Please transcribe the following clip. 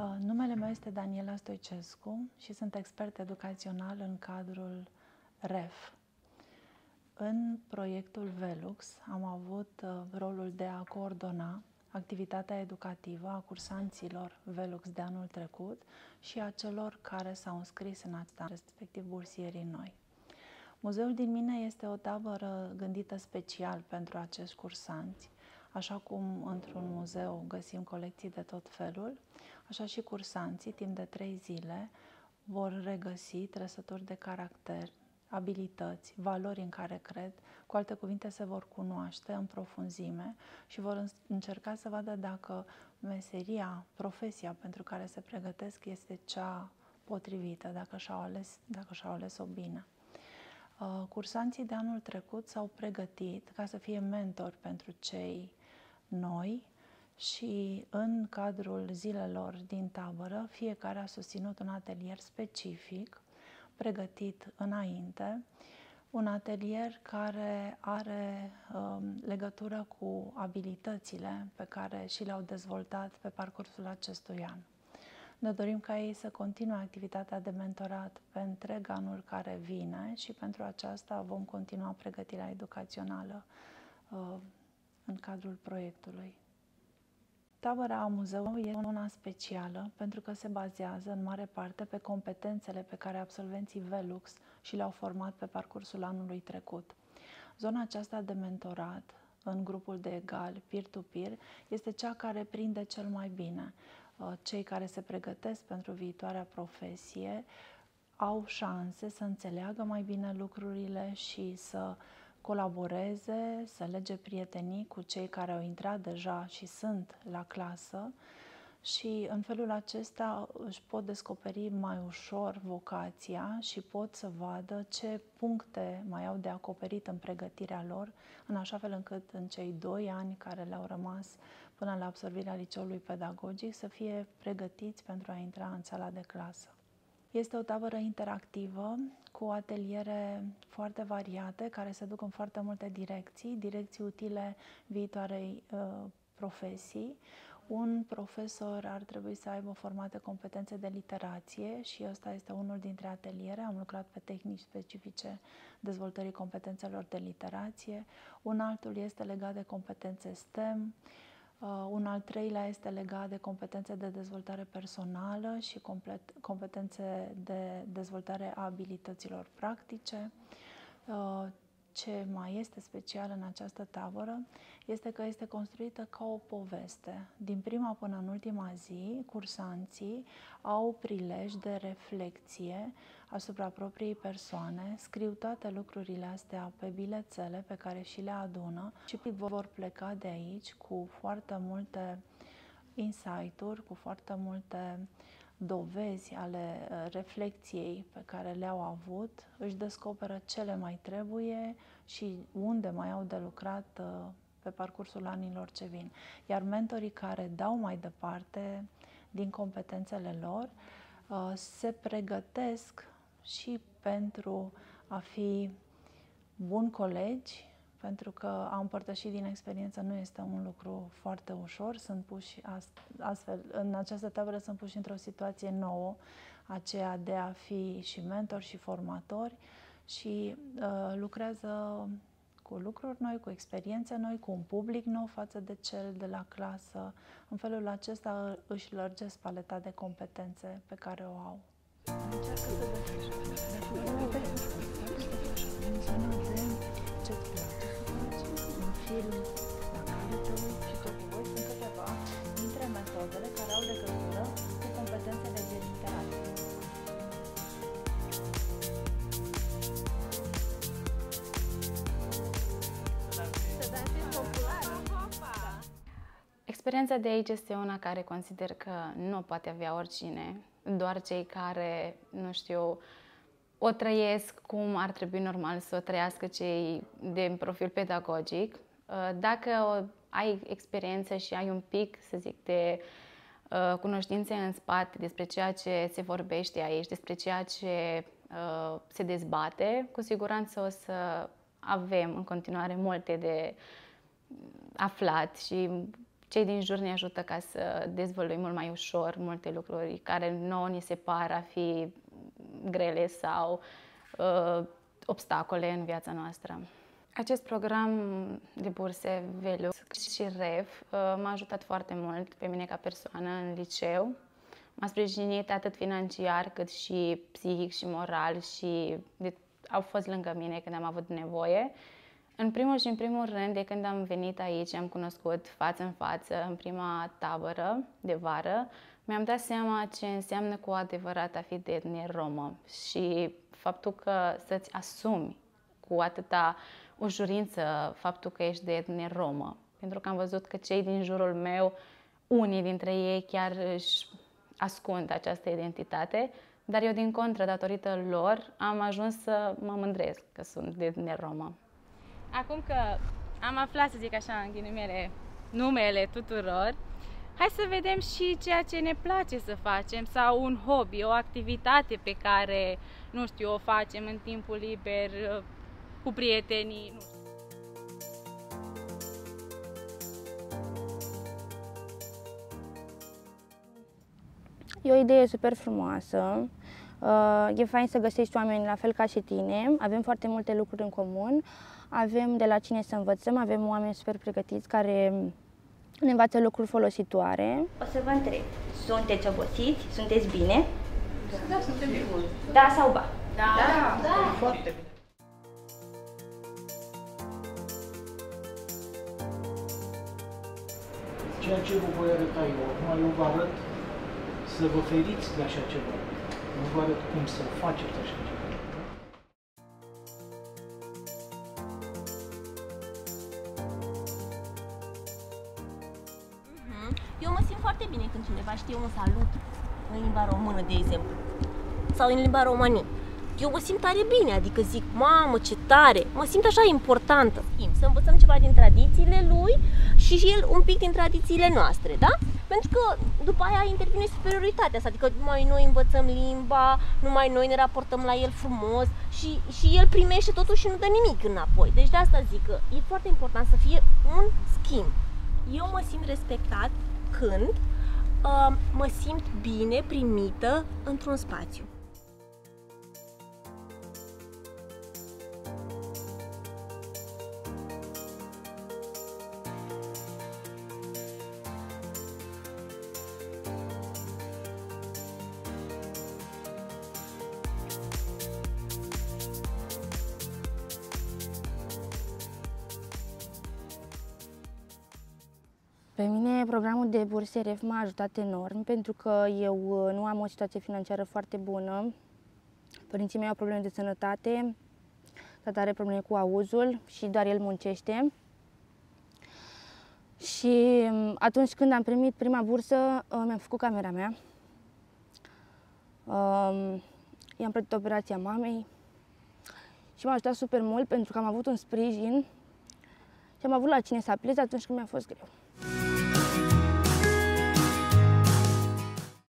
Numele meu este Daniela Stoicescu și sunt expert educațional în cadrul REF. În proiectul Velux am avut rolul de a coordona activitatea educativă a cursanților Velux de anul trecut și a celor care s-au înscris în acest an, respectiv bursierii noi. Muzeul din mine este o tabără gândită special pentru acești cursanți. Așa cum într-un muzeu găsim colecții de tot felul, așa și cursanții, timp de 3 zile, vor regăsi trăsături de caracter, abilități, valori în care cred, cu alte cuvinte se vor cunoaște în profunzime și vor încerca să vadă dacă meseria, profesia pentru care se pregătesc este cea potrivită, dacă și-au ales-o bine. Cursanții de anul trecut s-au pregătit ca să fie mentori pentru cei noi și în cadrul zilelor din tabără fiecare a susținut un atelier specific pregătit înainte, un atelier care are legătură cu abilitățile pe care și le-au dezvoltat pe parcursul acestui an. Ne dorim ca ei să continue activitatea de mentorat pe întreg anul care vine și pentru aceasta vom continua pregătirea educațională în cadrul proiectului. Tabăra muzeului este una specială pentru că se bazează în mare parte pe competențele pe care absolvenții Velux și le-au format pe parcursul anului trecut. Zona aceasta de mentorat în grupul de egali, peer-to-peer, este cea care prinde cel mai bine. Cei care se pregătesc pentru viitoarea profesie au șanse să înțeleagă mai bine lucrurile și să colaboreze, să lege prietenii cu cei care au intrat deja și sunt la clasă și în felul acesta își pot descoperi mai ușor vocația și pot să vadă ce puncte mai au de acoperit în pregătirea lor, în așa fel încât în cei 2 ani care le-au rămas până la absolvirea liceului pedagogic să fie pregătiți pentru a intra în sala de clasă. Este o tabără interactivă cu ateliere foarte variate care se duc în foarte multe direcții utile viitoarei profesii. Un profesor ar trebui să aibă formate competențe de literație și ăsta este unul dintre ateliere. Am lucrat pe tehnici specifice dezvoltării competențelor de literație. Un altul este legat de competențe STEM. Un al treilea este legat de competențe de dezvoltare personală și competențe de dezvoltare a abilităților practice. Ce mai este special în această tabără este că este construită ca o poveste. Din prima până în ultima zi, cursanții au prilej de reflecție asupra propriei persoane, scriu toate lucrurile astea pe bilețele pe care și le adună și vor pleca de aici cu foarte multe insight-uri, cu foarte multe dovezi ale reflecției pe care le-au avut, își descoperă ce le mai trebuie și unde mai au de lucrat pe parcursul anilor ce vin. Iar mentorii care dau mai departe din competențele lor se pregătesc și pentru a fi buni colegi, pentru că a împărtăși din experiență nu este un lucru foarte ușor. Sunt puși astfel, în această tabără sunt puși într-o situație nouă, aceea de a fi și mentori și formatori și lucrează cu lucruri noi, cu experiențe noi, cu un public nou față de cel de la clasă. În felul acesta își lărgesc paleta de competențe pe care o au. Încearcă să ce-ți place să faci, un film la care te uiți și tot voi sunt câteva dintre metodele care au legătură cu competențele de literație. Experiența de aici este una care consider că nu o poate avea oricine, doar cei care, nu știu, o trăiesc cum ar trebui normal să o trăiască cei de profil pedagogic. Dacă ai experiență și ai un pic, să zic, de cunoștințe în spate despre ceea ce se vorbește aici, despre ceea ce se dezbate, cu siguranță o să avem în continuare multe de aflat și cei din jur ne ajută ca să dezvăluim mult mai ușor multe lucruri care nouă ni se par a fi grele sau obstacole în viața noastră. Acest program de burse Velux și REF m-a ajutat foarte mult pe mine ca persoană în liceu. M-a sprijinit atât financiar cât și psihic și moral și au fost lângă mine când am avut nevoie. În primul și în primul rând, de când am venit aici, am cunoscut față în față, în prima tabără de vară, mi-am dat seama ce înseamnă cu adevărat a fi de etnie romă și faptul că să-ți asumi cu atâta ușurință faptul că ești de etnie romă. Pentru că am văzut că cei din jurul meu, unii dintre ei chiar își ascund această identitate, dar eu, din contră, datorită lor, am ajuns să mă mândresc că sunt de etnie romă. Acum că am aflat, să zic așa, în ghilimele, numele tuturor, hai să vedem și ceea ce ne place să facem sau un hobby, o activitate pe care, nu știu, o facem în timpul liber, cu prietenii, nu știu. E o idee super frumoasă. E fain să găsești oameni la fel ca și tine. Avem foarte multe lucruri în comun. Avem de la cine să învățăm, avem oameni super pregătiți care ne învață lucruri folositoare. O să vă întreb, sunteți obosiți? Sunteți bine? Da, suntem bine. Da sau ba? Da. Foarte bine. Ceea ce vă voi arăta eu acum, eu vă arăt să vă feriți de așa ceva. Nu vă arăt cum să faceți așa ceva. Eu mă simt foarte bine când cineva știe un salut în limba română, de exemplu, sau în limba română. Eu mă simt tare bine, adică zic, mamă, ce tare, mă simt așa importantă. Să învățăm ceva din tradițiile lui și el un pic din tradițiile noastre, da? Pentru că după aia intervine superioritatea asta, adică numai noi învățăm limba, numai noi ne raportăm la el frumos și el primește totul și nu dă nimic înapoi. Deci de asta zic că e foarte important să fie un schimb. Eu mă simt respectat când mă simt bine primită într-un spațiu. Pe mine programul de burse REF m-a ajutat enorm pentru că eu nu am o situație financiară foarte bună. Părinții mei au probleme de sănătate, tata are probleme cu auzul și doar el muncește. Și atunci când am primit prima bursă, mi-am făcut camera mea. I-am plătit operația mamei și m-a ajutat super mult pentru că am avut un sprijin și am avut la cine să apelez atunci când mi-a fost greu.